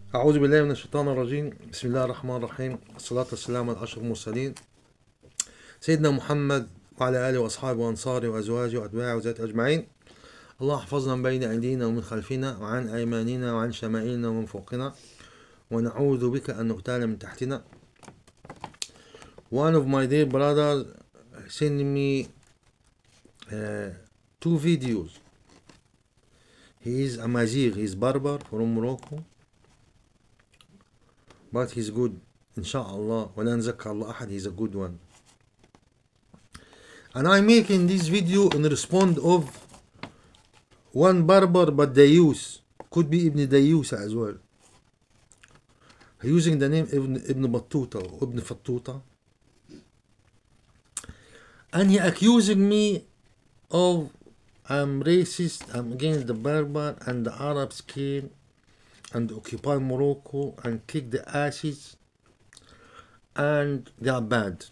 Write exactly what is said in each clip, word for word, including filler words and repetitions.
أعوذ بالله من الشيطان الرجيم. بسم الله الرحمن الرحيم. الصلاة والسلام على أشرف المرسلين سيدنا محمد وعلى آله وأصحابه وأنصاره وأزواجه وأتباعه وذات أجمعين. الله احفظنا من بين أيدينا ومن خلفنا وعن أيماننا وعن شمائلنا ومن فوقنا، ونعوذ بك أن نغتال من تحتنا. One of my dear brothers sent me uh, two videos. He is a Mazigh, he is Berber from Morocco, but he's good. Inshallah, ولا نزكى الله أحد, he's a good one. And I'm making this video in response of one Berber, but Dayus, could be Ibn Dayus as well. Using the name Ibn, Ibn Battuta or Ibn Fattuta. And he accusing me of I'm racist, I'm against the Berber, and the Arabs came and occupy Morocco and kick the ashes, and they are bad.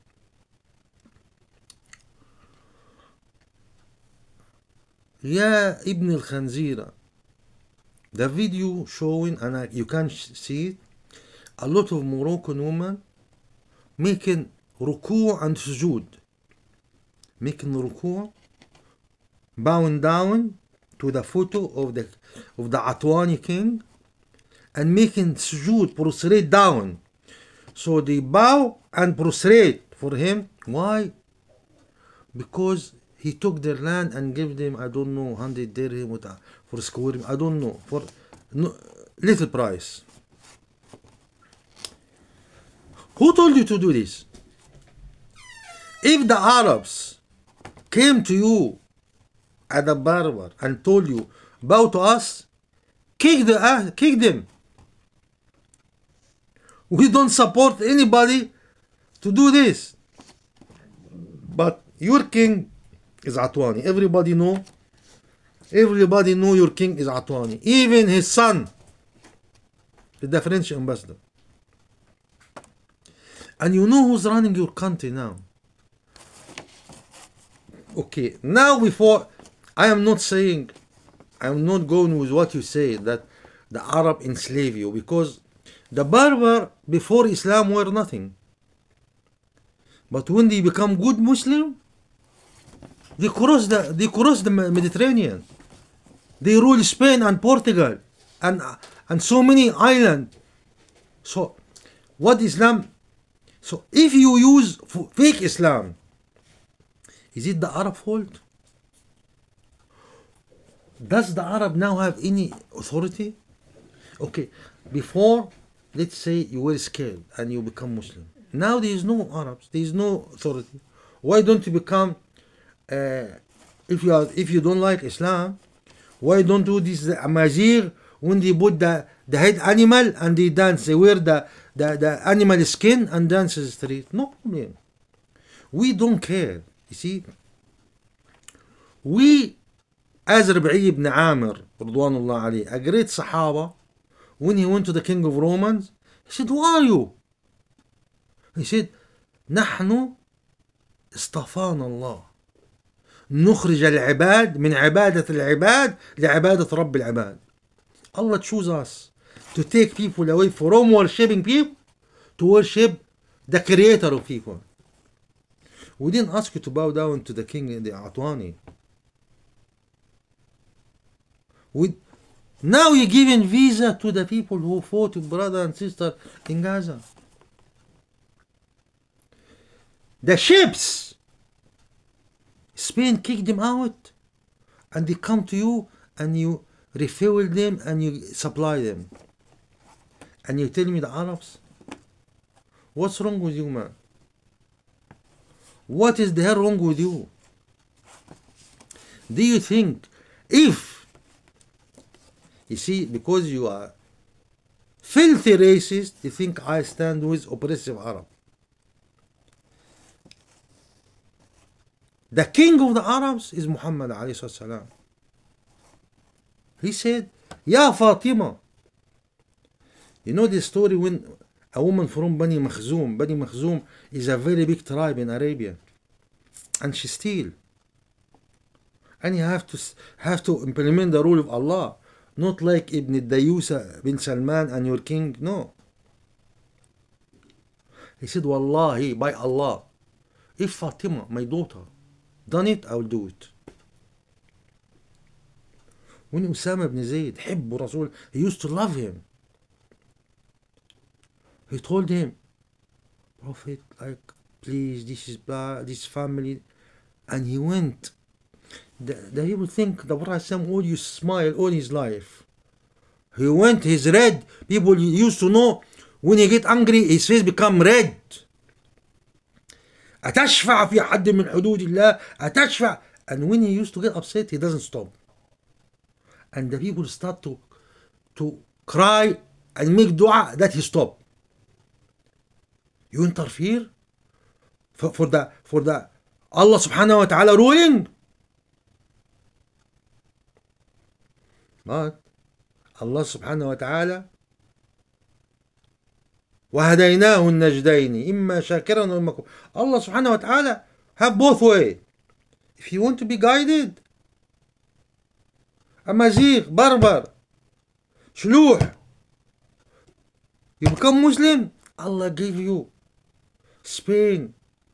Yeah, Ibn al-Khanzira. The video showing, and I, you can see it, a lot of Moroccan women making ruku' and sujood. Making ruku', bowing down to the photo of the of the Atwani king, and making sujood, prostrate down. So they bow and prostrate for him. Why? Because he took their land and gave them, I don't know, one hundred dirham for square, I don't know, for no, little price. Who told you to do this? If the Arabs came to you at the Berber and told you, bow to us, kick, the, uh, kick them. We don't support anybody to do this. But your king is Atwani. Everybody know. Everybody know your king is Atwani. Even his son is the French ambassador. And you know who's running your country now. Okay, now before, I am not saying, I am not going with what you say, that the Arab enslave you, because the Berber before Islam were nothing. But when they become good Muslim, they cross the they cross the Mediterranean. They rule Spain and Portugal and and so many islands. So what Islam? So if you use fake Islam, is it the Arab fault? Does the Arab now have any authority? Okay, before, let's say you were scared and you become Muslim. Now there is no Arabs, there is no authority. Why don't you become, uh, if you are, if you don't like Islam, why don't you do this Mazigh when they put the, the head animal and they dance, they wear the, the, the animal skin and dance in the street? No problem. We don't care, you see. We, as Rabi'i ibn Amir, Ridwanullah alayhi, a great Sahaba, when he went to the king of Romans, he said, who are you? He said, نحن اصطفانا الله نخرج العباد من عبادة العباد لعبادة رب العباد. Allah chose us to take people away from worshipping people to worship the creator of people. We didn't ask you to bow down to the king, the Atwani. We, now you're giving visa to the people who fought, brother and sister, in Gaza. The ships, Spain kicked them out, and they come to you and you refuel them and you supply them. And you tell me the Arabs? What's wrong with you, man? What is the hell wrong with you? Do you think if, you see, because you are filthy racist, you think I stand with oppressive Arab? The king of the Arabs is Muhammad alayhi salam. He said, Ya Fatima. You know the story when a woman from Bani Makhzum, Bani Makhzum is a very big tribe in Arabia, and she steal. And you have to have to implement the rule of Allah. Not like Ibn Dayusa bin Salman and your king. No. He said, Wallahi, by Allah, if Fatima, my daughter, done it, I will do it. When Usama ibn Zayd, حب Rasul, he used to love him. He told him, Prophet, like, please, this is bad, this family. And he went. The, the people think the Prophet always smile all his life. He went, he's red. People used to know when he get angry, his face become red. أتشفع في حد من حدود الله أتشفع. And when he used to get upset, he doesn't stop. And the people start to, to cry and make dua that he stop. You interfere for, for the for the Allah subhanahu wa ta'ala ruling. But Allah subhanahu wa ta'ala وهديناه النجدين إما شاكرا وإما كفورا. Allah subhanahu wa ta'ala have both way. If you want to be guided, Amazigh, Barbar, Shluh, you become Muslim, Allah give you Spain,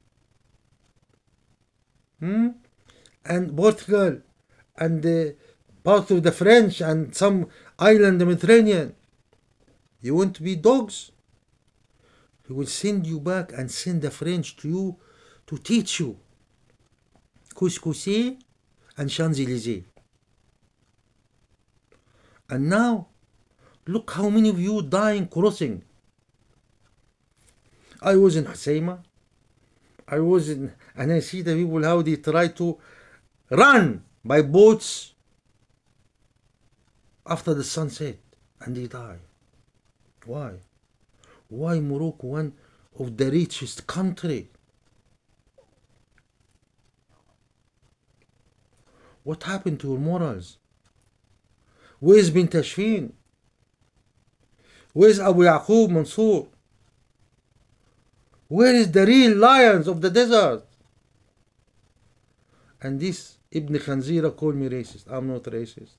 hmm? and Portugal, and uh, part of the French, and some island, the Mediterranean. You want to be dogs? He will send you back and send the French to you to teach you Couscous and Champs-Élysées. And now, look how many of you dying crossing. I was in Husayma. I was in, and I see the people how they try to run by boats after the sunset, and they die. Why? Why Morocco, one of the richest country? What happened to your morals? Where's Bint Tashfin? Where's Abu Yaqub Mansour? Where is the real lions of the desert? And this Ibn Khanzira called me racist. I'm not racist.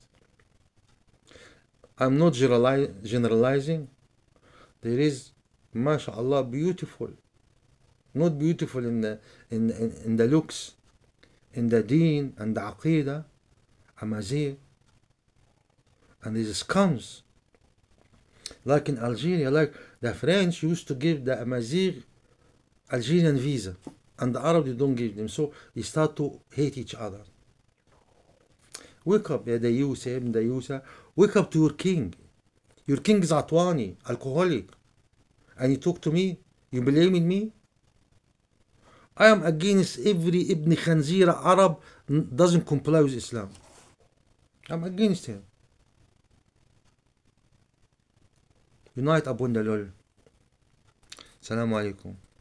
I'm not generalizing. There is, mashallah, beautiful. Not beautiful in the in, in, in the looks, in the deen and the aqidah, Amazigh. And there's scums. Like in Algeria, like the French used to give the Amazigh Algerian visa, and the Arab they don't give them, so they start to hate each other. Wake up, Ya Dayusa, Ibn Dayusa. Wake up to your king. Your king is Atwani, alcoholic, and you talk to me, you blaming me? I am against every Ibn Khanzira Arab doesn't comply with Islam. I'm against him. Unite upon the Lord. Assalamu alaikum.